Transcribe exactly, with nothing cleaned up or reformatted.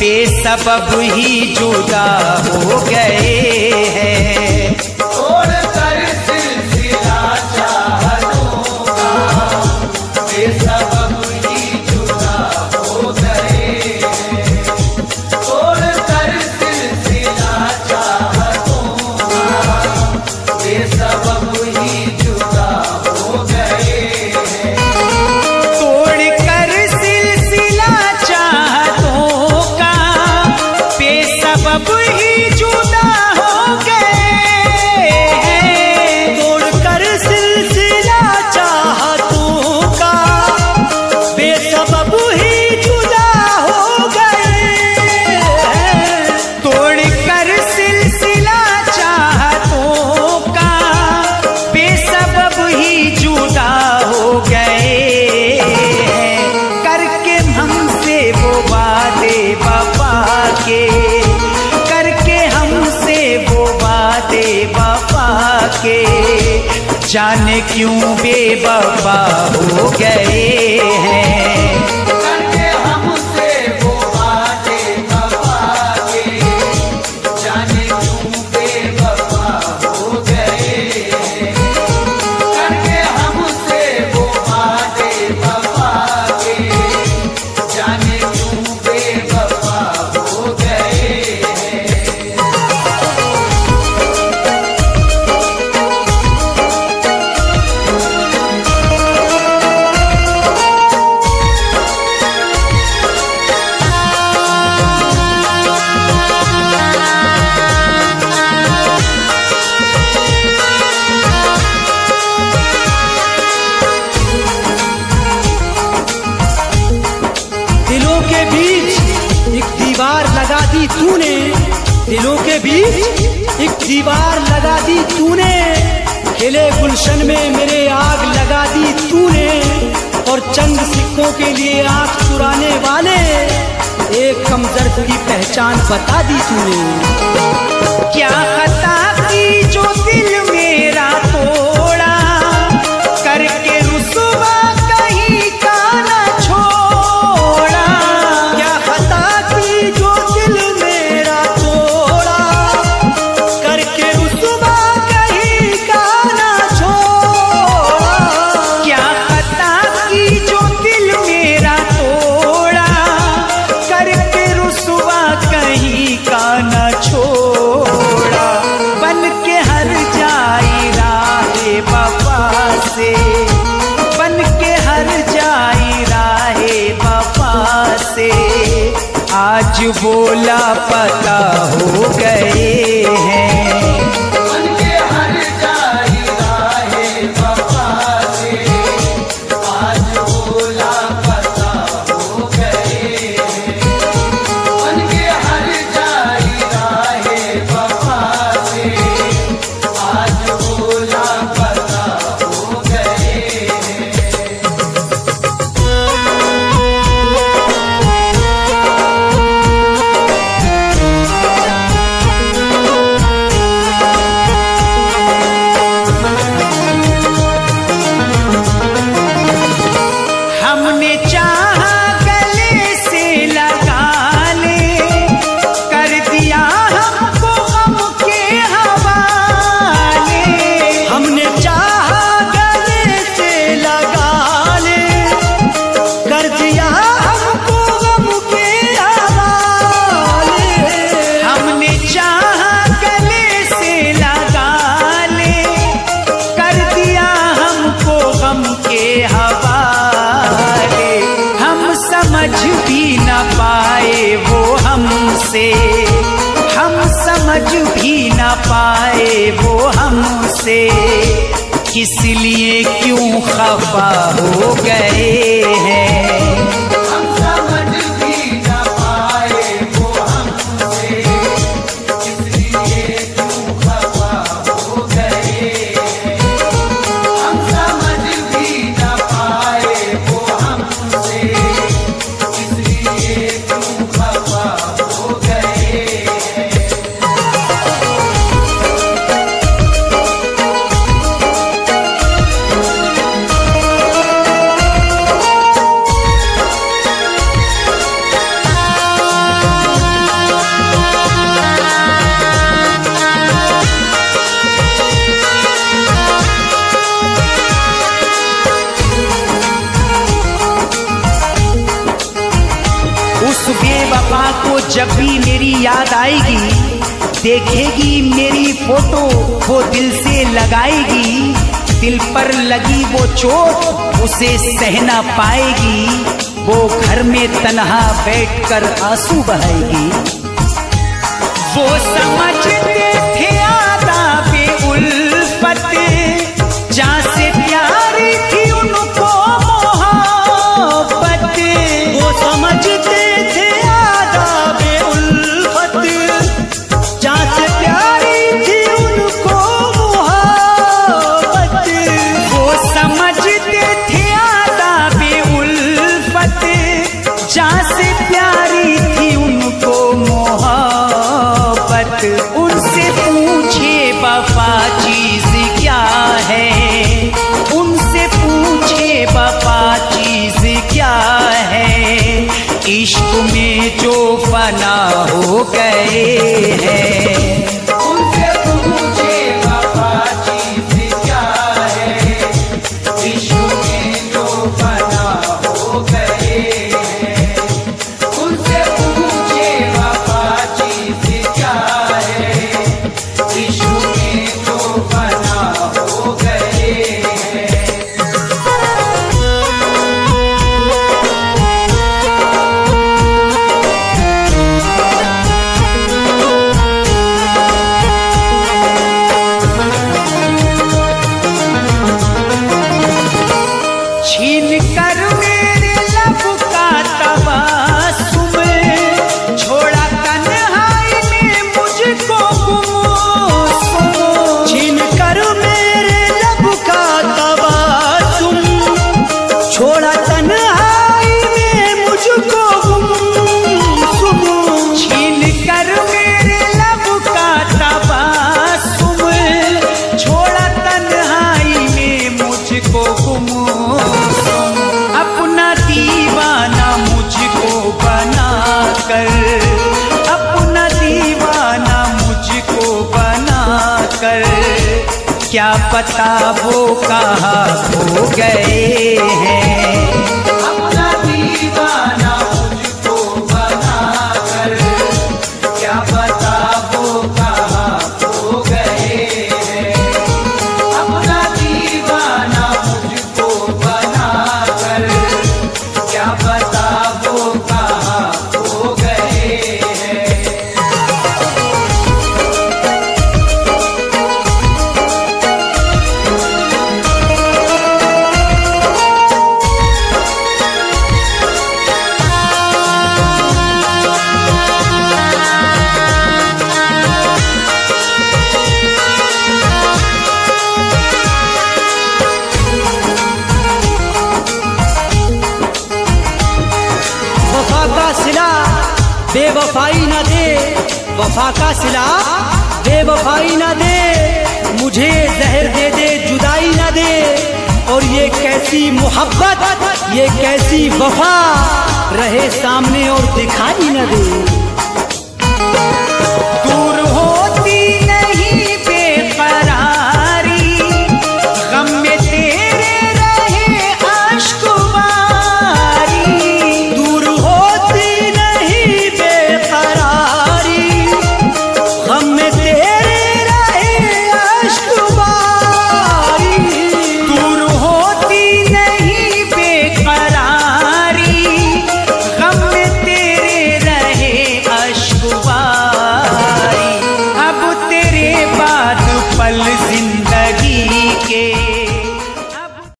बेसबब ही जुदा हो गए हैं। तोड़कर सिलसिला चाहतों का बेसबब ही जुदा हो गए हैं। तोड़कर सिलसिला चाहतों का बेसबब ही जुदा हो गए हैं। तोड़कर सिलसिला चाहतों का बेसबब ही जुदा हो गए हैं। तोड़कर सिलसिला चाहतों का बेसबब ही जुदा हो गए हैं। तोड़कर सिलसिला चाहतों का बेसबब ही जुदा हो गए हैं। करके हमसे वो वादे वफा के, करके हमसे वो वादे वफा के, जाने क्यों बेवफा हो गए हैं। करके हमसे वो वादे वफा के, जाने क्यों बेवफा हो गए हैं। करके हमसे वो वादे वफा के, जाने क्यों बेवफा हो गए हैं। दिलों के बीच एक दीवार लगा दी तूने, दिलों के बीच एक दीवार लगा दी तूने। खिले गुलशन में मेरे आग लगा दी तूने, और चंद सिक्कों के लिए आंख चुराने वाले एक कमजोर की पहचान बता दी तूने। क्या खता की जो दिल मेरा तोड़ा, करके रुसवा कहीं का न छोड़ा। क्या खता की जो दिल मेरा तोड़ा, करके रुसवा कहीं का ना छोड़ा। क्या खता की जो दिल मेरा तोड़ा, करके रुसवा कहीं का न छोड़ा। बन के हर जाई राहे वफा से, बन के हर जाई राहे वफा से, आज बोला पता हो गए हैं। उनके हर जाई राहे वफा से, आज बोला पता हो गए हैं। उनके हर जाई राहे वफा से, आज बोला पता हो गए हैं। हमने चाहा गले से लगा ले, कर दिया हमको गम के हवाले। हमने चाहा गले से लगा ले, कर दिया हमको गम के हवाले। हमने चाहा गले से लगा ले, कर दिया हमको गम के हवाले। हम समझ भी न पाए वो हमसे, हम समझ भी न पाए वो हमसे, किस लिए क्यों खफा हो गए हैं। हम समझ भी न पाए वो हमसे, इसलिए क्यों खफा हो गए हैं। हम समझ भी न पाए वो हमसे, इसलिए क्यों खफा हो गए हैं। जब भी मेरी याद आएगी, देखेगी मेरी फोटो वो दिल से लगाएगी। दिल पर लगी वो चोट उसे सह ना पाएगी, वो घर में तन्हा बैठकर आंसू बहाएगी। वो समझते थे आदाबे उल्फत, जहाँ से प्यारी थी उनको मोहब्बत। वो समझते थे आदाबे उल्फत, जहाँ से प्यारी थी उनको मोहब्बत। वो समझते थे आदाबे उल्फत, जहाँ से प्यारी थी उनको मोहब्बत। उनसे पूछे वफा चीज क्या है, उनसे पूछे वफा चीज क्या है। इश्क में जो फना हो गए हैं, उनसे पूछे वफा चीज क्या है। इश्क में जो फना हो गए हैं, उनसे पूछे वफा चीज क्या है। इश्क में जो फना हो गए हैं। छीन कर मेरे लब का तबस्सुम, छोड़ा तन्हाई में मुझको गुमसुम। छीन कर मेरे लब का तबस्सुम, छोड़ा तन्हाई में मुझको गुमसुम। छीन कर मेरे लब का तबस्सुम, छोड़ा तन्हाई में मुझको गुमसुम। अपना दीवाना मुझको बना कर, अपना दीवाना मुझको बना कर, क्या पता वो कहाँ खो गए हैं। अपना दीवाना मुझको बना कर, क्या पता वो कहाँ खो गए हैं। अपना दीवाना मुझको बना कर, क्या पता वो कहाँ खो गए हैं। वफा का सिला बेवफाई न दे, वफा का सिला बेवफाई न दे। मुझे जहर दे दे जुदाई न दे, और ये कैसी मोहब्बत ये कैसी वफा रहे सामने और दिखाई न दे। दूर